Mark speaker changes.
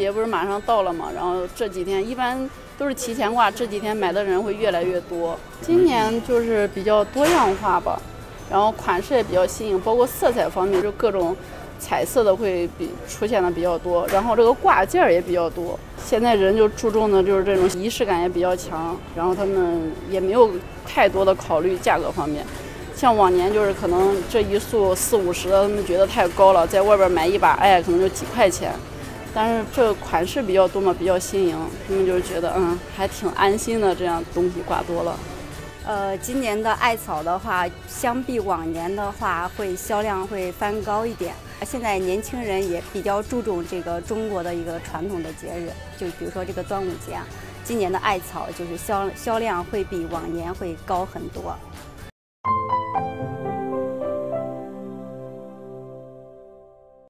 Speaker 1: 节不是马上到了嘛，然后这几天一般都是提前挂，这几天买的人会越来越多。今年就是比较多样化吧，然后款式也比较新颖，包括色彩方面就各种彩色的会出现的比较多，然后这个挂件也比较多。现在人就注重的就是这种仪式感也比较强，然后他们也没有太多的考虑价格方面。像往年就是可能这一束40-50的，他们觉得太高了，在外边买一把，可能就几块钱。但是这款式比较多嘛，比较新颖，他们就觉得还挺安心的，这样东西挂多了。
Speaker 2: 今年的艾草的话，相比往年的话，销量会翻高一点。现在年轻人也比较注重这个中国的一个传统的节日，就比如说这个端午节，今年的艾草就是销量会比往年会高很多。